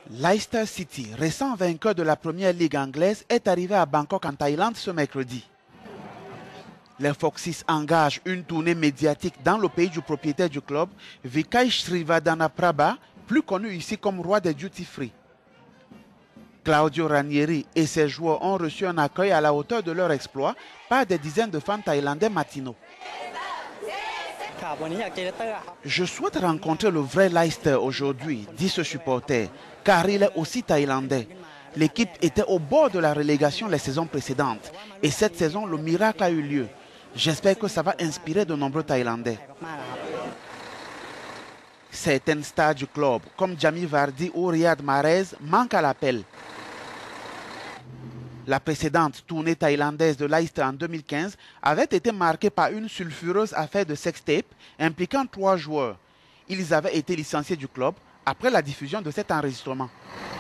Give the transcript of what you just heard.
Leicester City, récent vainqueur de la première ligue anglaise, est arrivé à Bangkok en Thaïlande ce mercredi. Les Foxes engagent une tournée médiatique dans le pays du propriétaire du club, Vikai Srivadhanaprabha, plus connu ici comme roi des duty free. Claudio Ranieri et ses joueurs ont reçu un accueil à la hauteur de leur exploit par des dizaines de fans thaïlandais matinaux. Je souhaite rencontrer le vrai Leicester aujourd'hui, dit ce supporter, car il est aussi thaïlandais. L'équipe était au bord de la relégation les saisons précédentes et cette saison, le miracle a eu lieu. J'espère que ça va inspirer de nombreux Thaïlandais. Certaines stars du club, comme Jamie Vardy ou Riyad Mahrez, manquent à l'appel. La précédente tournée thaïlandaise de Leicester en 2015 avait été marquée par une sulfureuse affaire de sextape impliquant 3 joueurs. Ils avaient été licenciés du club après la diffusion de cet enregistrement.